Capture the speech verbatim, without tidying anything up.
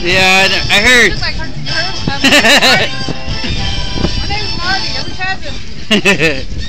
Yeah, I, I heard. You look like her, you heard? Um, Marty. My name's Marty. I'm a cousin.